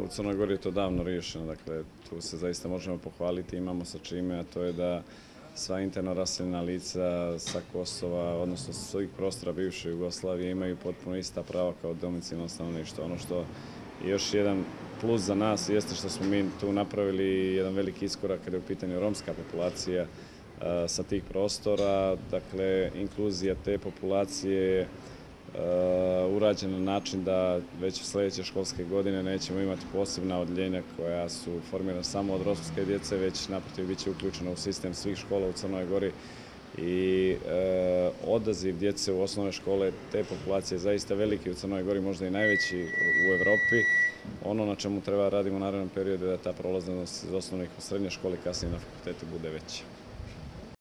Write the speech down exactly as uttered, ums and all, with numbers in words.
u Crnoj Gori je to davno riješeno, dakle tu se zaista možemo pohvaliti, imamo sa čime, a to je da sva interno raseljena lica sa Kosova, odnosno sa svih prostora bivše Jugoslavije imaju potpuno ista prava kao domicilno stanovništvo. Ono što je još jedan plus za nas jeste što smo mi tu napravili jedan veliki iskorak kada je u pitanju romska populacija sa tih prostora, dakle inkluzija te populacije urađena na način da već sljedeće školske godine nećemo imati posebna odeljenja koja su formirana samo od romske djece, već naprotiv bit će uključena u sistem svih škola u Crnoj Gori i e, odaziv djece u osnovne škole te populacije je zaista veliki u Crnoj Gori, možda i najveći u Evropi. Ono na čemu treba radimo u narednom periodu je da ta prolaznost iz osnovnih u srednje škole kasnije na fakultetu bude veća.